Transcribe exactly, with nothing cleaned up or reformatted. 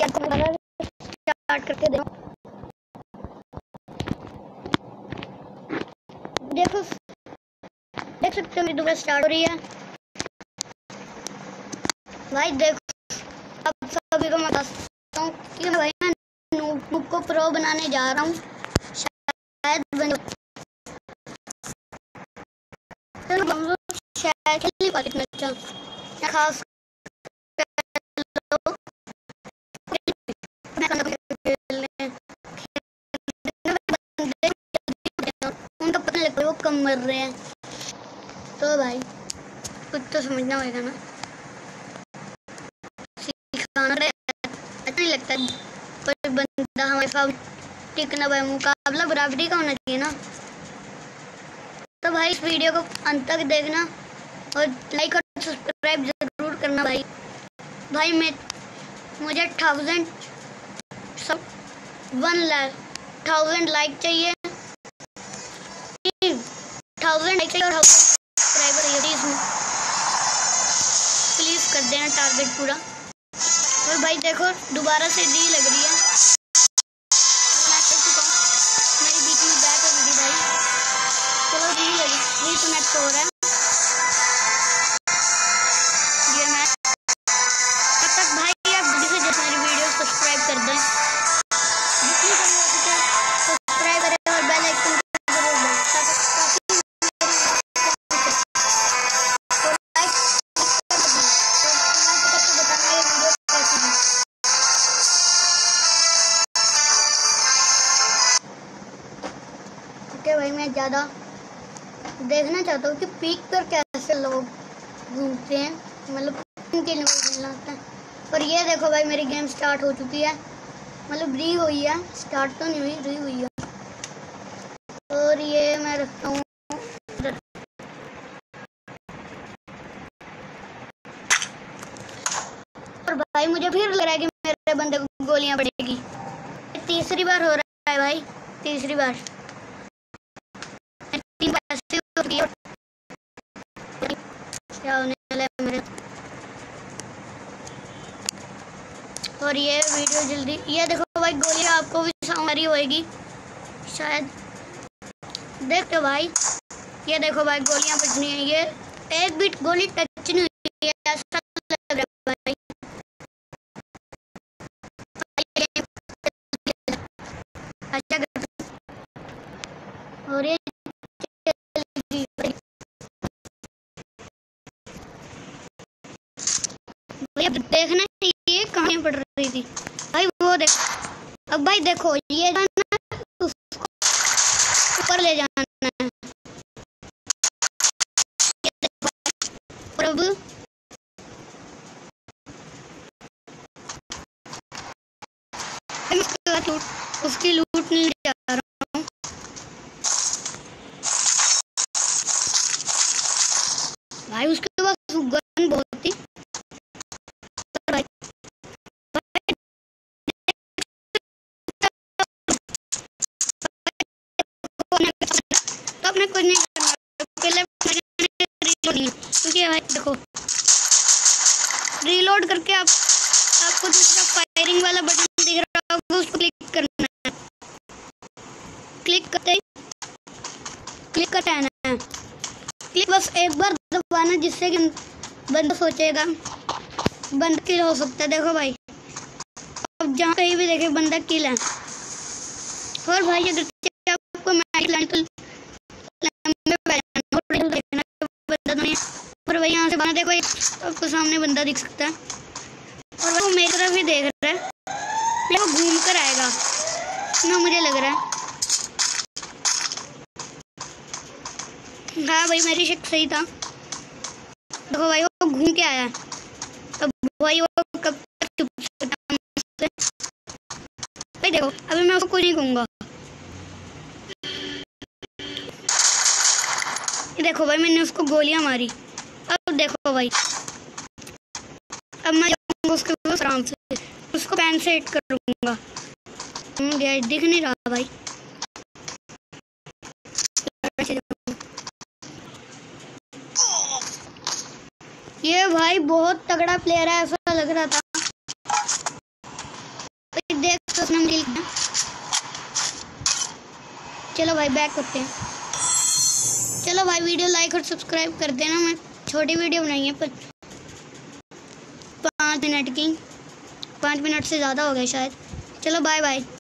Start करके देखो देखो देख सकते हो मेरी दोबारा स्टार्ट हो रही है भाई। देखो अब सभी को मैं बताता हूँ कि भाई मैं नोटबुक को प्रो बनाने जा रहा हूँ, शायद बन शायद खेल पाते इतना अच्छा खास उनका पता लगता है वो कम मर रहे हैं। तो भाई कुछ तो समझना होगा ना, सिखाना अच्छा नहीं लगता कोई बंदा हमारे साथ टिकना भाई, मुकाबला बराबरी का होना चाहिए ना। तो भाई इस वीडियो को अंत तक देखना और लाइक और सब्सक्राइब जरूर करना भाई। भाई मैं मुझे थाउजेंड सब वन लाख थाउजेंड लाइक चाहिए, थाउजेंड लाइक चाहिए और सब्सक्राइबर चाहिए इसमें, प्लीज कर देना टारगेट पूरा। और भाई देखो दोबारा से री लग रही है, मैं चल चुका हूँ, मेरी बीच में बैक हो गई भाई। चलो री लगी, री कनेक्ट हो रहा है ये मैं तब तक भाई आप जल्दी से जैसे मेरी वीडियो सब्सक्राइब कर दें, जितनी कम हो सके सब्सक्राइब करें और बेल आइकन जरूर दबाएं ताकि भाई मैं ज़्यादा देखना चाहता हूँ कि पीक पर कैसे लोग घूमते हैं, मतलब उनके लिए मिलना होता है। और ये देखो भाई मेरी गेम स्टार्ट हो चुकी है, मतलब री हुई है, स्टार्ट तो नहीं हुई, री हुई है। और ये मैं रखता हूँ और भाई मुझे फिर लग रहा है कि मेरे बंदे को गोलियां पड़ेगी, तीसरी बार हो रहा है भाई, तीसरी बार क्या होने वाला है मेरे। और ये वीडियो जल्दी, ये देखो भाई गोलियां आपको भी साउंड आ रही होगी शायद, देखते हो भाई, ये देखो भाई गोलियां बजनी है, ये एक भी गोली टच नहीं हुई है, ऐसा लग रहा है भाई। अच्छा और ये देखना ये कहाँ पड़ रही थी भाई, वो देखो। अब भाई देखो ये जाना उसको ऊपर ले जाना है, और अब उसकी लूट नहीं जा रहा हूँ भाई, उसके पास गन बहुत थी। तो अपने कुछ नहीं करना, पहले क्योंकि भाई देखो रीलोड करके आप आपको दूसरा फायरिंग वाला बटन दिख रहा होगा, उसको क्लिक करना है, क्लिक करते ही क्लिक करना है, क्लिक बस एक बार दबाना जिससे कि बंदा सोचेगा बंदा किल हो सकता है। देखो भाई अब जहाँ कहीं भी देखे बंदा किल है। और भाई अगर आपको मैच लाने तो और भाई यहाँ से बना देखो आपको सामने बंदा दिख सकता है, और वो मेरी तरफ ही देख रहा है, वो घूम कर आएगा ना मुझे लग रहा है। हाँ भाई मेरी शक सही था, देखो भाई वो घूम के आया, अब भाई वो कब तक चुप सकता भाई। देखो अभी मैं उसको कुछ नहीं कहूँगा, देखो भाई मैंने उसको गोलियां मारी। अब देखो भाई अब मैं जाऊंगा उसके पास आराम से, उसको पैन से हिट करूंगा, दिख नहीं रहा भाई। ये भाई बहुत तगड़ा प्लेयर है ऐसा लग रहा था। भाई देख तो अपना मिल गया। चलो भाई बैक करते हैं। चलो भाई वीडियो लाइक और सब्सक्राइब कर देना। मैं छोटी वीडियो बनाई है पर पाँच मिनट की, पाँच मिनट से ज़्यादा हो गए शायद। चलो बाय बाय।